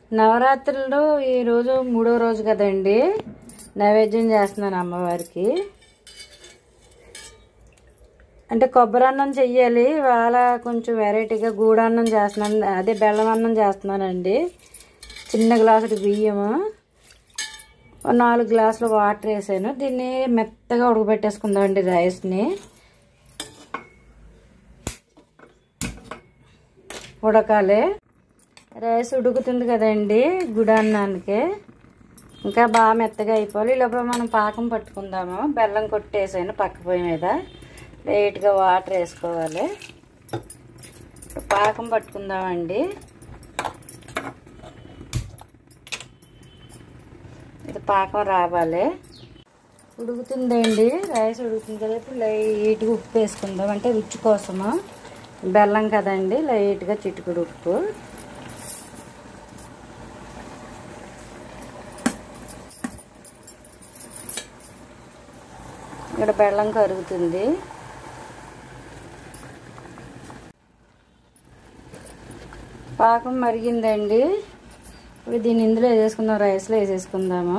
నవరాత్రుల్లో ఈ రోజు మూడో రోజు కదండి, నైవేద్యం చేస్తున్నాను అమ్మవారికి. అంటే కొబ్బరి అన్నం చెయ్యాలి, ఇవాళ కొంచెం వెరైటీగా గూడన్నం చేస్తున్నాను, అదే బెల్లం అన్నం చేస్తున్నానండి. చిన్న గ్లాసుడు బియ్యము, 4 గ్లాసులు వాటర్ వేసాను. దీన్ని మెత్తగా ఉడకబెట్టేసుకుందామండి రైస్ని. ఉడకాలి, రైస్ ఉడుకుతుంది కదండి గుడాన్నానికి, ఇంకా బాగా మెత్తగా అయిపోవాలి. ఈ లోపల మనం పాకం పట్టుకుందాము. బెల్లం కొట్టేసాను పక్క పొయ్యి మీద, లైట్గా వాటర్ వేసుకోవాలి. పాకం పట్టుకుందామండి. ఇది పాకం రావాలి. ఉడుకుతుందండి రైస్, ఉడుకుతుంది కదా. ఇప్పుడు లైట్గా ఉప్పు వేసుకుందాం, అంటే రుచి కోసము. బెల్లం కదండి, లైట్గా చిటికెడు ఉప్పు. ఇక్కడ బెల్లం కరుగుతుంది. పాకం మరిగిందండి. ఇప్పుడు దీన్ని ఇందులో వేసేసుకుందాం, రైస్లో వేసేసుకుందాము.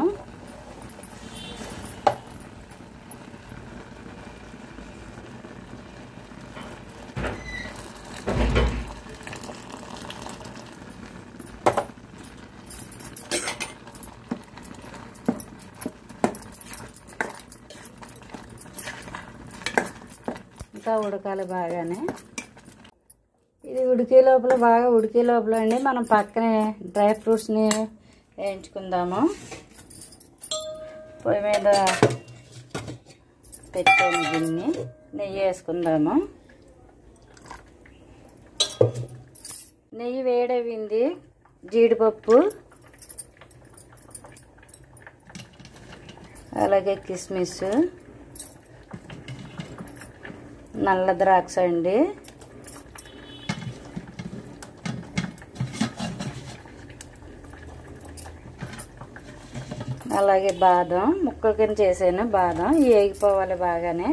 ఇంకా ఉడకాలి బాగానే. ఇది ఉడికే లోపల, బాగా ఉడికే లోపల అండి మనం పక్కనే డ్రై ఫ్రూట్స్ని వేయించుకుందాము. పొయ్యి మీద పెట్టాము గిన్నె, నెయ్యి వేసుకుందాము. నెయ్యి వేడవింది. జీడిపప్పు, అలాగే కిస్మిస్, నల్ల ద్రాక్ష అండి, అలాగే బాదం ముక్కల కింద చేసాను. బాదం వేగిపోవాలి బాగానే.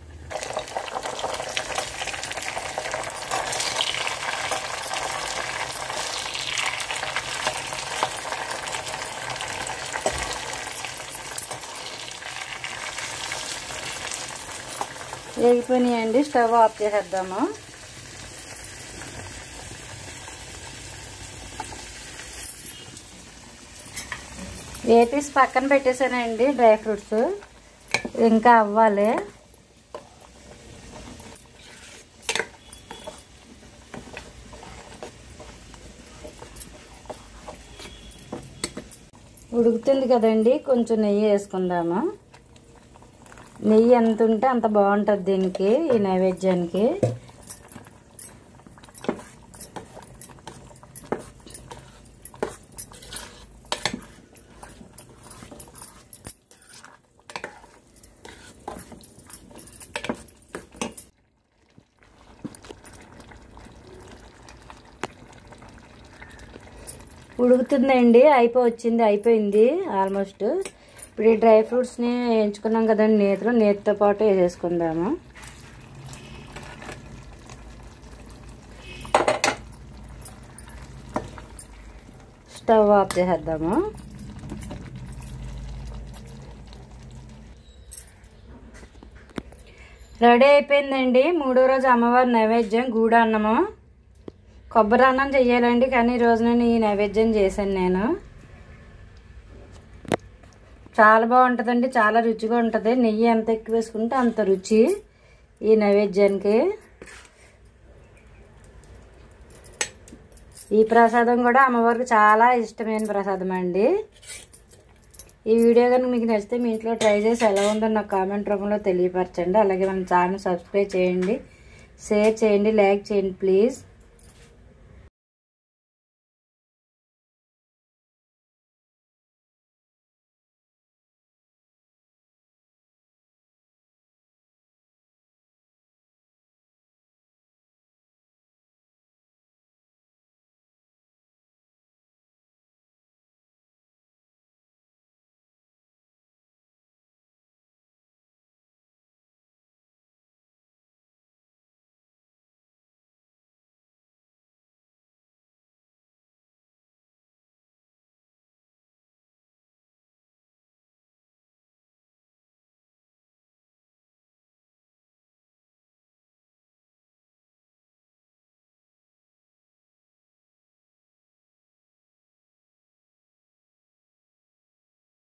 వేగిపోయినాయండి, స్టవ్ ఆఫ్ చేసేద్దాము. వేపేసి పక్కన పెట్టేసానండి డ్రై ఫ్రూట్స్, ఇంకా అవ్వాలి. ఉడుకుతుంది కదండి, కొంచెం నెయ్యి వేసుకుందాము. నెయ్యి ఎంత ఉంటే అంత బాగుంటుంది దీనికి, ఈ నైవేద్యానికి. ఉడుకుతుందండి, అయిపోయింది ఆల్మోస్ట్. ఇప్పుడు ఈ డ్రై ఫ్రూట్స్ని వేయించుకున్నాం కదండి నేతితో పాటు వేసేసుకుందాము. స్టవ్ ఆఫ్ చేసేద్దాము. రెడీ అయిపోయిందండి మూడో రోజు అమ్మవారి నైవేద్యం గూడన్నము. కొబ్బరి అన్నం చెయ్యాలండి, కానీ ఈరోజు నేను ఈ నైవేద్యం చేశాను. నేను చాలా బాగుంటుందండి, చాలా రుచిగా ఉంటుంది. నెయ్యి ఎంత ఎక్కువ వేసుకుంటే అంత రుచి ఈ నైవేద్యానికి. ఈ ప్రసాదం కూడా అమ్మవారికి చాలా ఇష్టమైన ప్రసాదం అండి. ఈ వీడియో కనుక మీకు నచ్చితే మీ ఇంట్లో ట్రై చేసి ఎలా ఉందో నాకు కామెంట్ రూపంలో తెలియపరచండి. అలాగే మన ఛానల్ సబ్స్క్రైబ్ చేయండి, షేర్ చేయండి, లైక్ చేయండి ప్లీజ్.